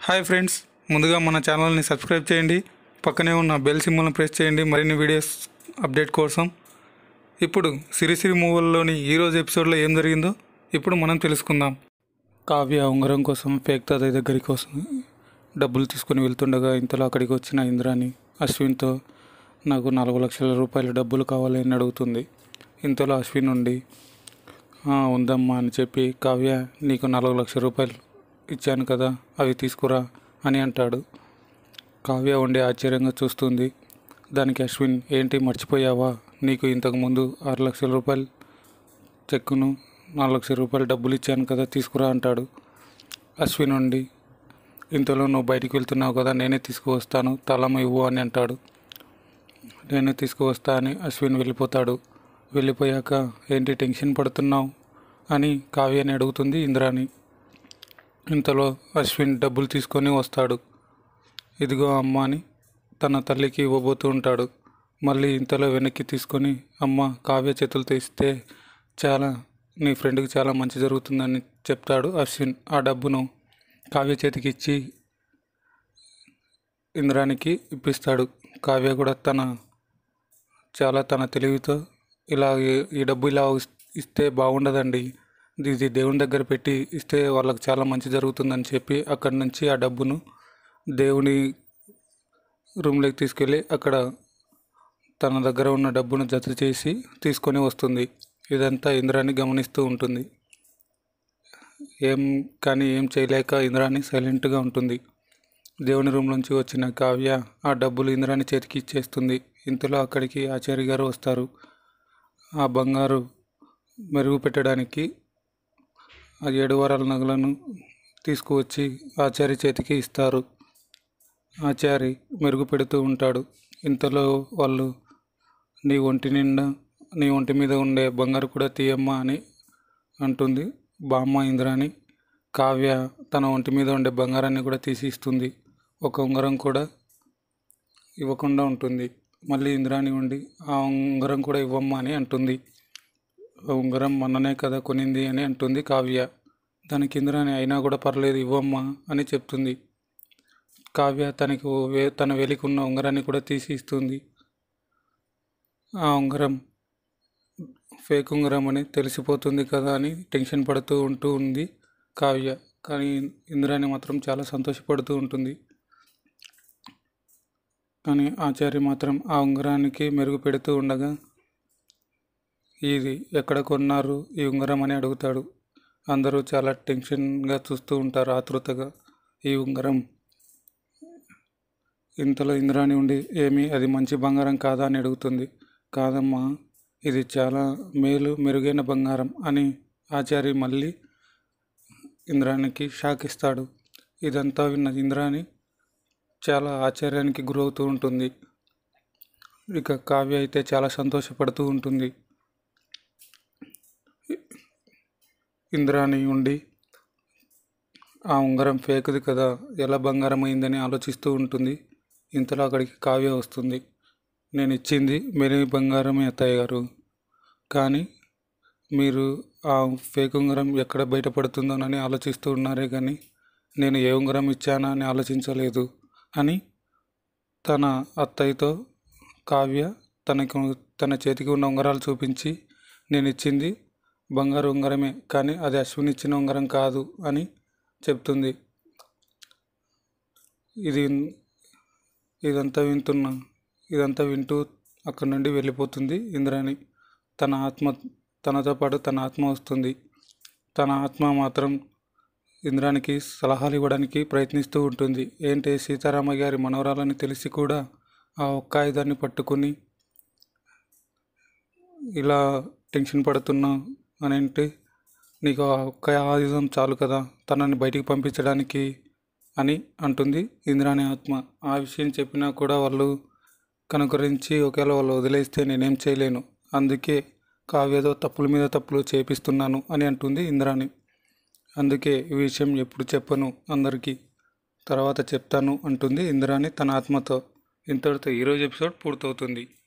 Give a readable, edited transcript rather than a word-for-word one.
Hi friends, ముందుగా మన ఛానల్ని సబ్స్క్రైబ్ చేయండి. పక్కనే ఉన్న బెల్ సింబల్ని ప్రెస్ చేయండి మరిన్ని వీడియోస్ అప్డేట్ కోసం. ఇప్పుడు సిరిసిరి మూవీలోని ఈరోజు ఎపిసోడ్లో ఏం జరిగిందో ఇప్పుడు మనం తెలుసుకుందాం. కావ్య ఉంగరం కోసం ఫేక్ తాతయ్య దగ్గర కోసం డబ్బులు తీసుకొని వెళ్తుండగా ఇంతలో అక్కడికి వచ్చిన ఇంద్రాని అశ్విన్తో నాకు 4 లక్షల రూపాయల డబ్బులు కావాలి అని అడుగుతుంది. ఇంతలో అశ్విన్ నుండి ఉందమ్మా అని చెప్పి కావ్య నీకు 4 లక్షల రూపాయలు ఇచ్చాను కదా, అవి తీసుకురా అని అంటాడు. కావ్య ఉండి ఆశ్చర్యంగా చూస్తుంది. దానికి అశ్విన్ ఏంటి మర్చిపోయావా, నీకు ఇంతకుముందు 6 లక్షల రూపాయలు చెక్కును 4 లక్షల రూపాయలు డబ్బులు ఇచ్చాను కదా, తీసుకురా అంటాడు. అశ్విన్ ఉండి ఇంతలో నువ్వు బయటికి వెళ్తున్నావు కదా, నేనే తీసుకువస్తాను, తాళం ఇవ్వు అని అంటాడు. నేనే తీసుకువస్తా అని అశ్విన్ వెళ్ళిపోతాడు. వెళ్ళిపోయాక ఏంటి టెన్షన్ పడుతున్నావు అని కావ్యని అడుగుతుంది ఇంద్రాని. ఇంతలో అశ్విన్ డబ్బులు తీసుకొని వస్తాడు. ఇదిగో అమ్మ అని తన తల్లికి ఇవ్వబోతూ ఉంటాడు. మళ్ళీ ఇంతలో వెనక్కి తీసుకొని అమ్మ కావ్య చేతులతో ఇస్తే నీ ఫ్రెండ్కి చాలా మంచి జరుగుతుందని చెప్తాడు అశ్విన్. ఆ డబ్బును కావ్య చేతికి ఇచ్చి ఇంద్రానికి ఇప్పిస్తాడు. కావ్య కూడా తన తెలివితో ఈ డబ్బు ఇలా ఇస్తే బాగుండదండి, ఇది దేవుని దగ్గర పెట్టి ఇస్తే వాళ్ళకి చాలా మంచి జరుగుతుందని చెప్పి అక్కడి నుంచి ఆ డబ్బును దేవుని రూమ్లోకి తీసుకెళ్ళి అక్కడ తన దగ్గర ఉన్న డబ్బును జత చేసి తీసుకొని వస్తుంది. ఇదంతా ఇంద్రాని గమనిస్తూ ఉంటుంది. ఏం చేయలేక ఇంద్రాని సైలెంట్గా ఉంటుంది. దేవుని రూమ్ నుంచి వచ్చిన కావ్య ఆ డబ్బులు ఇంద్రాని చేతికి ఇచ్చేస్తుంది. ఇంతలో అక్కడికి ఆచార్య గారు వస్తారు. ఆ బంగారు మెరుగు పెట్టడానికి ఆ 7 వారాల నగలను తీసుకువచ్చి ఆచార్య చేతికి ఇస్తారు. ఆచారి మెరుగు పెడుతూ ఉంటాడు. ఇంతలో వాళ్ళు నీ ఒంటి మీద ఉండే బంగారు కూడా తీయమ్మా అని అంటుంది బామ్మ ఇంద్రాని. కావ్య తన ఒంటి మీద ఉండే బంగారాన్ని కూడా తీసి ఇస్తుంది. ఒక ఉంగరం కూడా ఇవ్వకుండా ఉంటుంది. మళ్ళీ ఇంద్రాని ఉండి ఆ ఉంగరం కూడా ఇవ్వమ్మా అని అంటుంది. ఉంగరం మొన్ననే కదా కొనింది అని అంటుంది కావ్య. దానికి ఇంద్రాని అయినా కూడా పర్లేదు ఇవ్వమ్మా అని చెప్తుంది. కావ్య తన వేలికి ఉన్న ఉంగరాన్ని కూడా తీసి ఇస్తుంది. ఆ ఉంగరం ఫేక్ ఉంగరం అని తెలిసిపోతుంది కదా అని టెన్షన్ పడుతూ ఉంది కావ్య. కానీ ఇంద్రాని మాత్రం చాలా సంతోషపడుతూ ఉంటుంది. కానీ ఆచార్య మాత్రం ఆ ఉంగరానికి మెరుగు పెడుతూ ఉండగా ఇది ఎక్కడ కొన్నారు ఈ ఉంగరం అని అడుగుతాడు. అందరూ చాలా టెన్షన్గా చూస్తూ ఉంటారు, ఆతృతగా. ఈ ఉంగరం ఇంతలో ఇంద్రాని ఉండి అది మంచి బంగారం కాదా అని అడుగుతుంది. కాదమ్మా, ఇది చాలా మెరుగైన బంగారం అని ఆచార్య మళ్ళీ ఇంద్రానికి షాక్ ఇస్తాడు. ఇదంతా విన్న ఇంద్రాని చాలా ఆశ్చర్యానికి గురవుతూ ఉంటుంది. ఇక కావ్య అయితే చాలా సంతోషపడుతూ ఉంటుంది. ఇంద్రాని ఉండి ఆ ఉంగరం ఫేక్ది కదా, ఎలా బంగారం అయిందని ఆలోచిస్తూ ఉంటుంది. ఇంతలో అక్కడికి కావ్య వస్తుంది. నేను ఇచ్చింది మెరుగు బంగారమే అత్తయ్య గారు, కానీ మీరు ఆ ఫేక్ ఉంగరం ఎక్కడ బయటపడుతుందోనని ఆలోచిస్తూ ఉన్నారే కానీ నేను ఏ ఉంగరం ఇచ్చానా అని ఆలోచించలేదు అని తన అత్తయ్యతో కావ్య తన చేతికి ఉన్న ఉంగరాలు చూపించి నేను ఇచ్చింది బంగారు ఉంగరమే, కానీ అది అశ్విన్ ఇచ్చిన ఉంగరం కాదు అని చెప్తుంది. ఇదంతా వింటూ అక్కడి నుండి వెళ్ళిపోతుంది ఇంద్రాని. తనతో పాటు తన ఆత్మ వస్తుంది. తన ఆత్మ మాత్రం ఇంద్రానికి సలహాలు ఇవ్వడానికి ప్రయత్నిస్తూ ఉంటుంది. ఏంటి సీతారామ గారి మనవరాలని తెలిసి కూడా ఆ ఒక్క ఆయుధాన్ని పట్టుకుని ఇలా టెన్షన్ పడుతున్నావు అని అంటే, నీకు ఆ ఒక్క ఆయుధం చాలు కదా తనని బయటికి పంపించడానికి అని అంటుంది ఇంద్రాని ఆత్మ. ఆ విషయం చెప్పినా కూడా వాళ్ళు కనుకరించి ఒకవేళ వాళ్ళు వదిలేస్తే నేనేం చేయలేను, అందుకే కావ్యతో తప్పుల మీద తప్పులు చేపిస్తున్నాను అని అంటుంది ఇంద్రాని. అందుకే ఈ విషయం ఎప్పుడు చెప్పను, అందరికీ తర్వాత చెప్తాను అంటుంది ఇంద్రాని తన ఆత్మతో. ఇంతటితో ఈరోజు ఎపిసోడ్ పూర్తవుతుంది.